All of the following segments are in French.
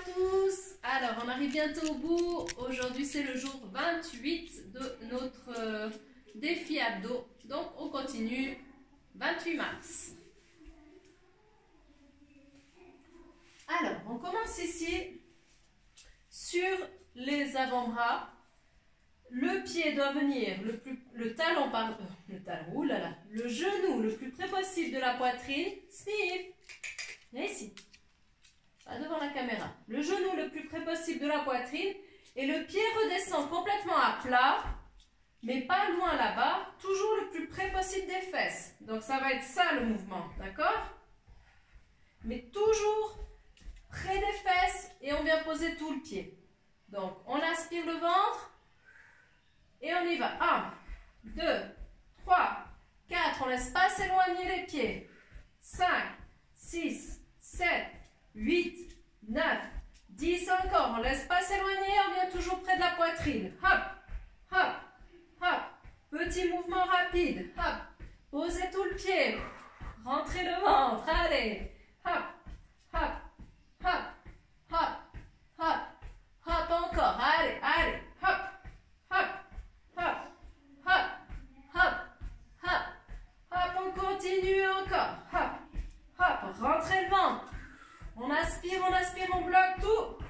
tous. Alors, on arrive bientôt au bout. Aujourd'hui, c'est le jour 28 de notre défi abdos. Donc, on continue. 28 mars. Alors, on commence ici sur les avant-bras. Le pied doit venir, le genou le plus près possible de la poitrine. Sniff. Viens ici. Pas devant la caméra. Le genou le plus près possible de la poitrine. Et le pied redescend complètement à plat, mais pas loin là-bas. Toujours le plus près possible des fesses. Donc ça va être ça le mouvement, d'accord? Mais toujours près des fesses et on vient poser tout le pied. Donc on aspire le ventre. Et on y va. 1, 2, 3, 4. On ne laisse pas s'éloigner les pieds. 5, 6, 7, 8, 9, 10 encore. On ne laisse pas s'éloigner. On vient toujours près de la poitrine. Hop, hop, hop. Petit mouvement rapide. Hop. Posez tout le pied. Rentrez le ventre. Allez. Hop, hop, hop, hop, hop, hop encore. Allez, allez. Hop, hop. Hop, hop, hop, hop, hop, on continue encore. Hop, hop, rentrez le ventre. On aspire, on bloque tout.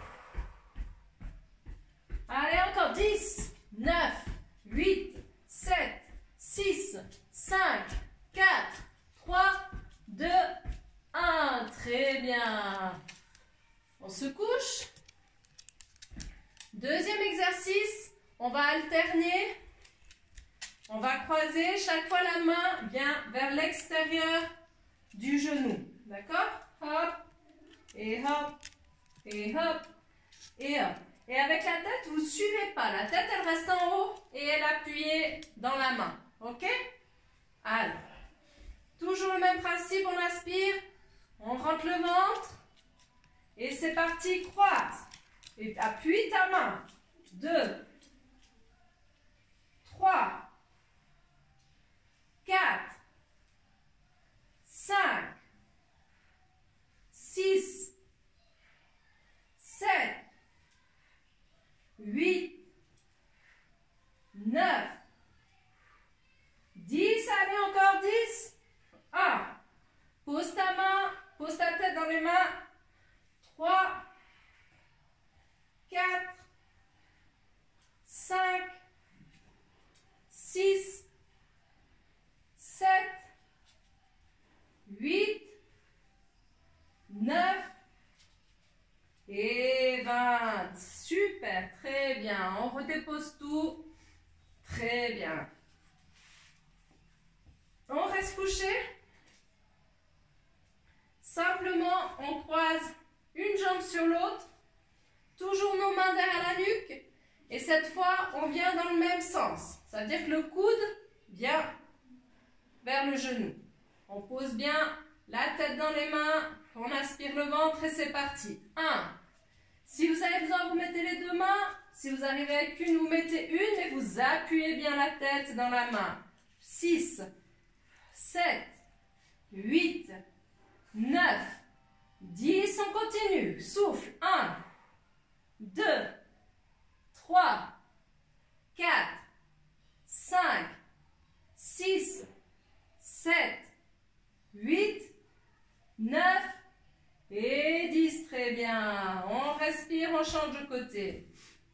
Allez, encore 10, 9, 8, 7, 6, 5, 4, 3, 2, 1. Très bien. On se couche. Deuxième exercice. On va alterner, on va croiser chaque fois la main bien vers l'extérieur du genou. D'accord? Hop, et hop, et hop, et hop. Et avec la tête, vous ne suivez pas. La tête, elle reste en haut et elle est appuyée dans la main. Ok? Allez. Toujours le même principe, on aspire, on rentre le ventre. Et c'est parti, croise. Et appuie ta main. 2, 3, 4, 5, 6, 7, 8, 9, 10, allez encore 10, 1, pose ta main, pose ta tête dans les mains, 3, 4, 5, 6, 7, 8, 9 et 20. Super, très bien. On redépose tout. Très bien. On reste couché. Simplement, on croise une jambe sur l'autre. Toujours nos mains derrière la nuque. Et cette fois, on vient dans le même sens. Ça veut dire que le coude vient vers le genou. On pose bien la tête dans les mains. On aspire le ventre et c'est parti. 1. Si vous avez besoin, vous mettez les deux mains. Si vous arrivez avec une, vous mettez une et vous appuyez bien la tête dans la main. 6, 7, 8, 9, 10. On continue. Souffle. 1, 2, 3, 4, 5, 6, 7, 8, 9 et 10. Très bien. On respire, on change de côté.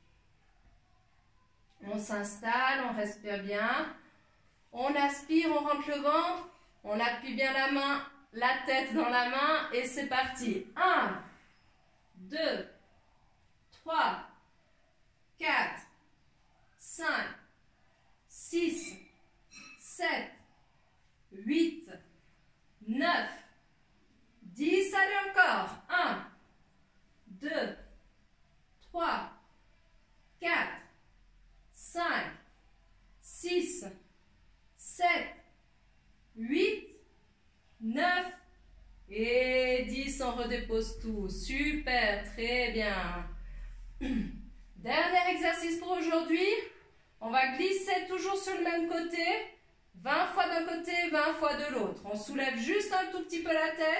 On s'installe, on respire bien. On aspire, on rentre le ventre. On appuie bien la main, la tête dans la main et c'est parti. 1, 2, 3, 4, 5, 6, 7, 8, 9, 10. Allez encore. 1, 2, 3, 4, 5, 6, 7, 8, 9 et 10. On redépose tout. Super, très bien. Dernier exercice pour aujourd'hui. On va glisser toujours sur le même côté. 20 fois d'un côté, 20 fois de l'autre. On soulève juste un tout petit peu la tête.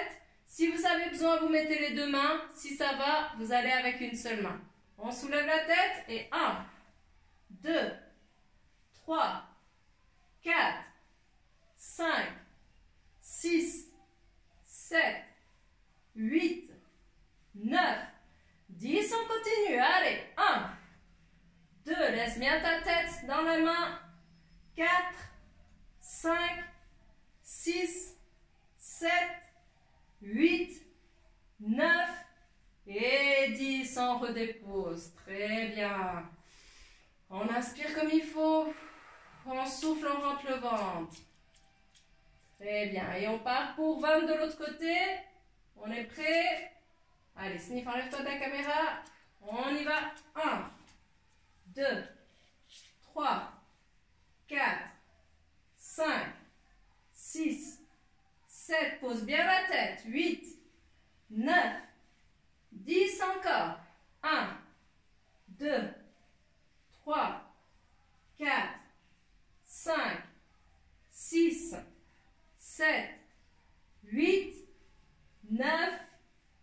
Si vous avez besoin, vous mettez les deux mains. Si ça va, vous allez avec une seule main. On soulève la tête et 1, 2, 3, 4, 5, 6, 7, 8, 9, 10. On continue. Allez, 1, 2, laisse bien ta tête dans la main. 4, 5, 6, 7, 8, 9 et 10. On redépose. Très bien. On inspire comme il faut. On souffle, on rentre le ventre. Très bien. Et on part pour 20 de l'autre côté. On est prêt? Allez, Sniff, enlève-toi de la caméra. On y va. 1, 2, 3, 4, 5, 6, 7. Pose bien la tête. 8, 9, 10 encore. 1, 2, 3, 4, 5, 6, 7, 8, 9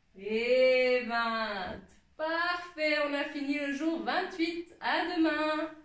et 20. Parfait, on a fini le jour 28. À demain.